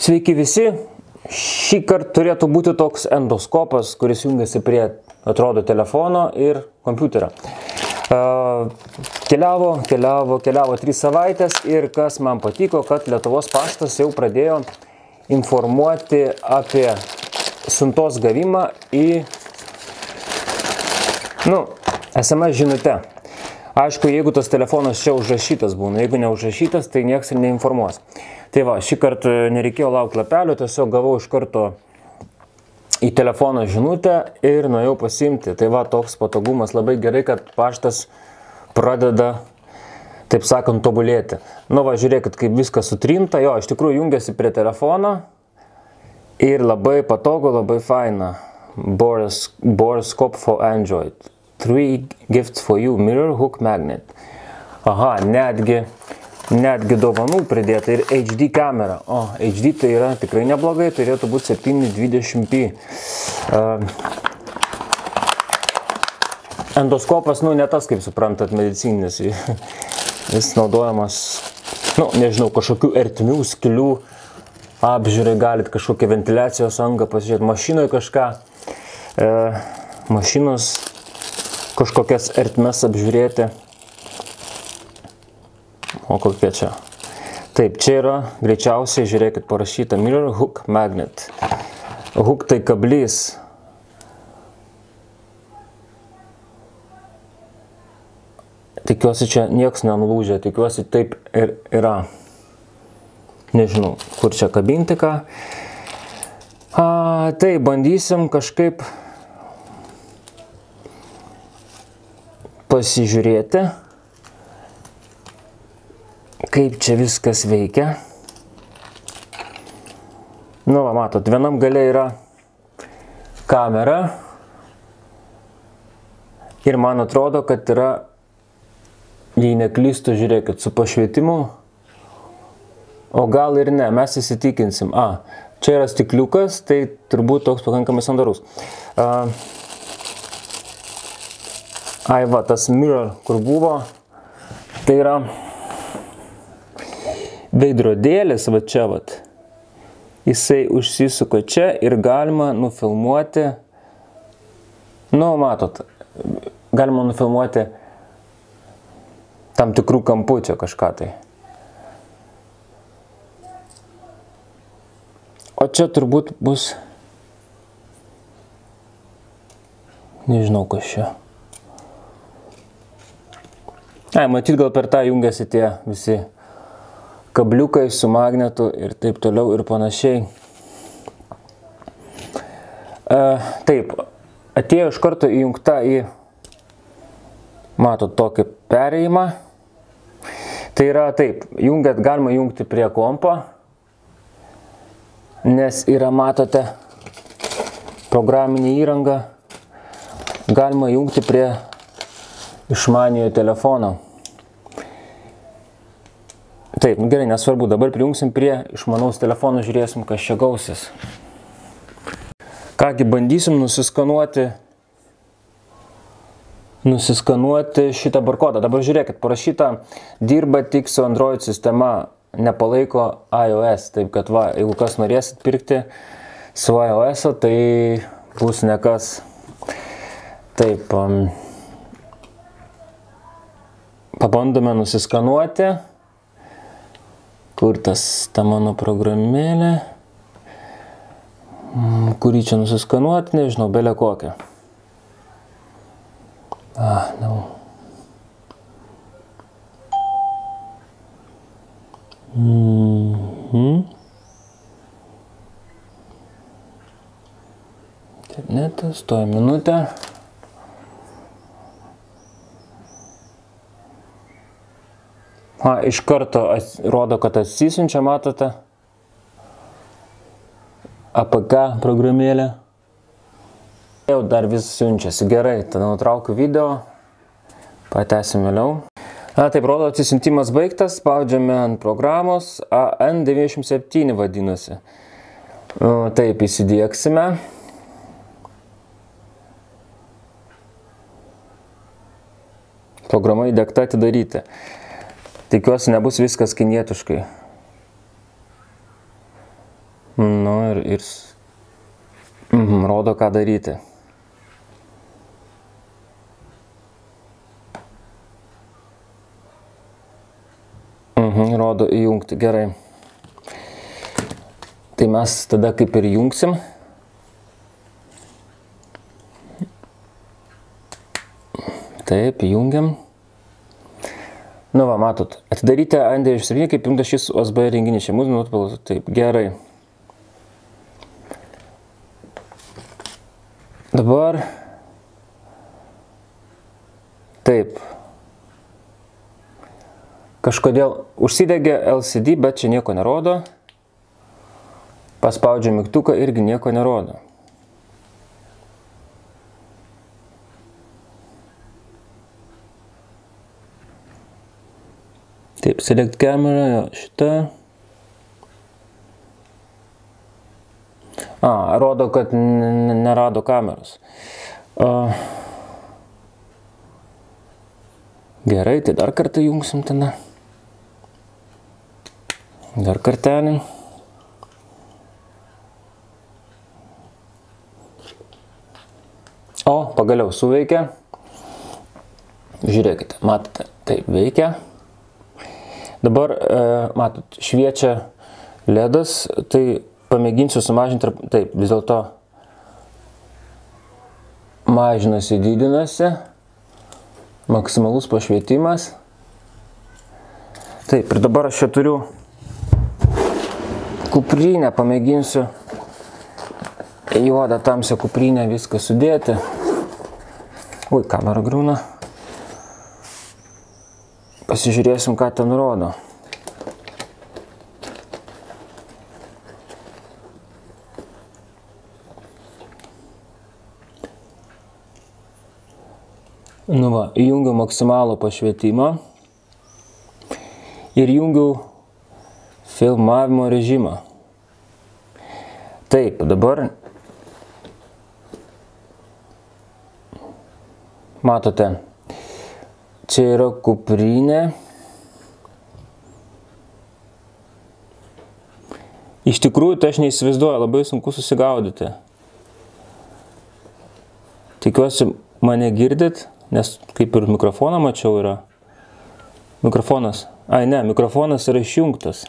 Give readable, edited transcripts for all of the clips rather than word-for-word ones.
Sveiki visi, šį kartą turėtų būti toks endoskopas, kuris jungiasi prie, atrodo, telefono ir kompiuterio. Keliavo 3 savaitės ir kas man patiko, kad Lietuvos paštas jau pradėjo informuoti apie siuntos gavimą į SMS žinutę. Aišku, jeigu tas telefonas čia užrašytas būna, jeigu neužrašytas, tai nieks ir neinformuos. Tai va, šį kartą nereikėjo laukti lapelio, tiesiog gavau iš karto į telefoną žinutę ir nuėjau pasiimti. Tai va, toks patogumas, labai gerai, kad paštas pradeda, taip sakant, tobulėti. Nu va, žiūrėkit, kaip viskas sutrinta, jo, iš tikrųjų jungiasi prie telefono ir labai patogu, labai faina. Borescope for Android. 3 gifts for you, mirror, hook, magnet. Aha, netgi dovanų pridėta ir HD kamera. O, HD tai yra tikrai neblogai, turėtų būti 720p. Endoskopas, ne tas, kaip suprantat, medicininis. Jis naudojamas, nežinau, kažkokių ertmių, skylių apžiūrai, galit kažkokią ventiliacijos angą pasižiūrėti, mašinoje kažką, mašinos kažkokias ertmes apžiūrėti. O kokie čia? Taip, čia yra greičiausiai, žiūrėkit, parašyta mirror, hook, magnet. Hook tai kablys. Tikiuosi, čia nieks nenulūžė, tikiuosi taip ir yra. Nežinau, kur čia kabinti ką. Tai bandysim kažkaip pasižiūrėti, kaip čia viskas veikia. Va, matot, vienam gale yra kamera ir man atrodo, kad yra, jei neklystu, žiūrėkit, su pašvietimu, o gal ir ne, mes įsitikinsim. Čia yra stikliukas, tai turbūt toks pakankamai sandarus. Va, tas mirror, kur buvo, tai yra veidrodėlis, va čia, va. Jisai užsisuka čia ir galima nufilmuoti, matot, galima nufilmuoti tam tikrų kampų čia kažką tai. O čia turbūt bus, nežinau, kas čia. Matyt, gal per tą jungiasi tie visi kabliukai su magnetu ir taip toliau ir panašiai. Taip, atėjo iš karto įjungta į, matot, tokį perėjimą. Tai yra taip, galima jungti prie kompo, nes yra, matote, programinė įranga. Galima jungti prie išmaniojo telefono. Taip, gerai, nesvarbu, dabar prijungsim prie išmanaus telefono, žiūrėsim, kas čia gausis. Kągi, bandysim nusiskanuoti šitą barkodą. Dabar žiūrėkit, parašyta, dirba tik su Android sistema, nepalaiko iOS. Taip kad, va, jeigu kas norėsit pirkti su iOS-o, tai bus nekas. Taip, pabandome nusiskanuoti. Kur ta mano programėlė? Kurį čia nusiskanuoti, nežinau, belė kokią. Internetas, toje minutę. Iš karto rodo, kad atsisiunčia, matote, APK programėlė. Jau dar vis siunčiasi. Gerai, tada nutraukiu video, pratęsim vėliau. Taip, rodo, atsisiuntimas baigtas, spaudžiame ant programos, AN97 vadinasi. Taip, įsidiegsime. Programa įdiegta, atidaryti. Tikiuosi, nebus viskas kinietiškai. Nu ir rodo, ką daryti. Rodo įjungti, gerai. Tai mes tada kaip ir jungsim. Taip, jungiam. Nu va, matot, atidaryti Andė išsirinkę, kaip jungtas šis USB renginys. Čia mūsų nuotpalas. Taip, gerai. Dabar. Taip. Kažkodėl užsidegė LCD, bet čia nieko nerodo. Paspaudžiu mygtuką, irgi nieko nerodo. Taip, select camera, šitą. Rodo, kad nerado kameros. Gerai, tai dar kartą jungsim tada. Dar kartelį. O, pagaliau suveikia. Žiūrėkite, matote, taip veikia. Dabar, matot, šviečia LEDas, tai pamėginsiu sumažinti, taip, vis dėlto mažinasi, didinasi, maksimalus pašvietimas. Taip, ir dabar aš čia turiu kuprinę, pamėginsiu juodą tamsią kuprinę viską sudėti. Ui, kamera griūna. Pasižiūrėsim, ką ten rodo. Nu va, įjungiu maksimalų pašvietimą ir jungiu filmavimo režimą. Taip, dabar matote, čia yra kuprinė. Iš tikrųjų, tai aš neįsivaizduoju, labai sunku susigaudyti. Tikiuosi, mane girdit, nes kaip ir mikrofoną mačiau yra. Mikrofonas. Ai ne, mikrofonas yra išjungtas.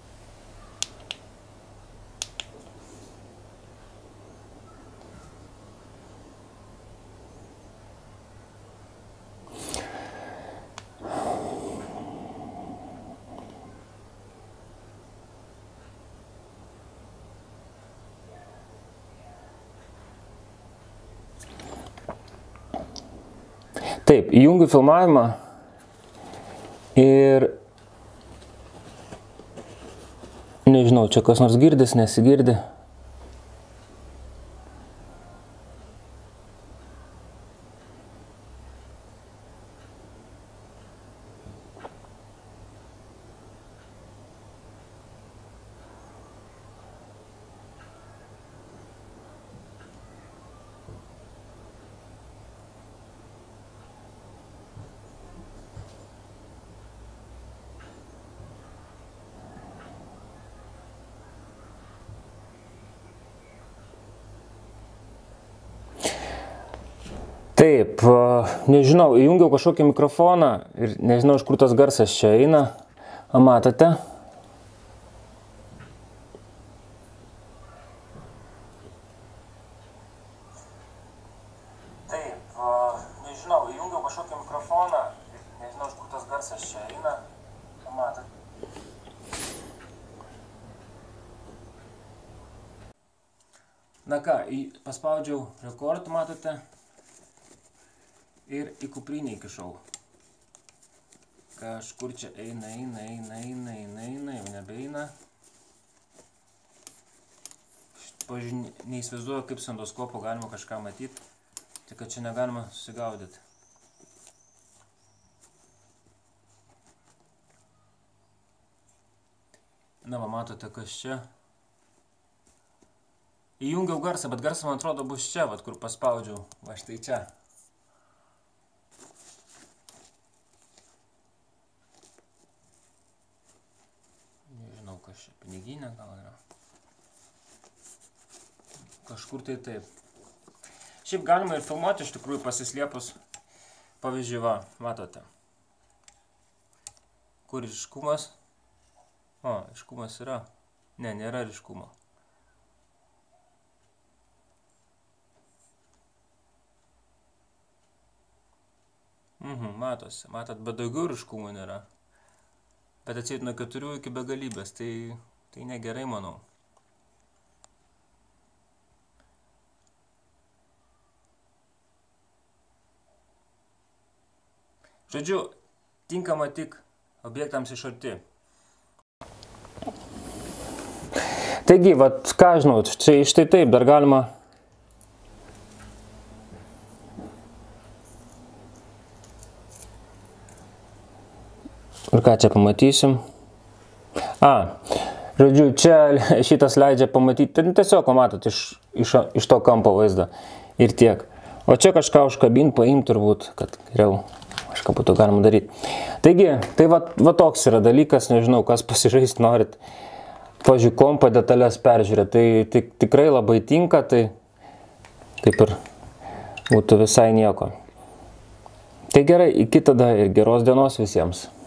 Taip, įjungiu filmavimą ir nežinau, čia kas nors girdis, nesigirdi. Taip, nežinau, įjungiau kažkokį mikrofoną ir nežinau, iš kur tas garsas čia eina. Matote? Taip, nežinau, įjungiau kažkokį mikrofoną ir nežinau, iš kur tas garsas čia eina. Matote? Na ką, paspaudžiau rekord, matote? Ir į kuprinę įkišau. Kažkur čia eina, jau nebeina. Neįsivaizduoju, kaip su endoskopu galima kažką matyti, tik kad čia negalima susigaudyti. Na, va, matote, kas čia. Įjungiau garsą, bet garsas, man atrodo, bus čia, vat, kur paspaudžiau. Va, štai čia. Nežinau, kas čia, piniginė gal yra. kažkur tai taip. Šiaip galima ir filmuoti iš tikrųjų pasislėpus. Pavyzdžiui, va, matote. Kur ryškumas? O, ryškumas yra. Ne, nėra ryškumo. Matosi, matot, bet daugiau ryškumo nėra. Bet atseit nuo 4 iki begalybės, tai negerai, manau. Žodžiu, tinkama tik objektams iš arti. Taigi, vat, ką žinau, štai taip dar galima. Ir ką čia pamatysim? Žodžiu, čia šitas leidžia pamatyti, tiesiog matot iš to kampo vaizdą ir tiek. O čia kažką užkabinti, paimti turbūt, kad geriau kažką būtų galima daryti. Taigi, tai va toks yra dalykas, nežinau, kas pasižaisti norit. Pavyzdžiui, kompo detalės peržiūrėti, tai tikrai labai tinka, tai kaip ir būtų visai nieko. Tai gerai, iki tada ir geros dienos visiems.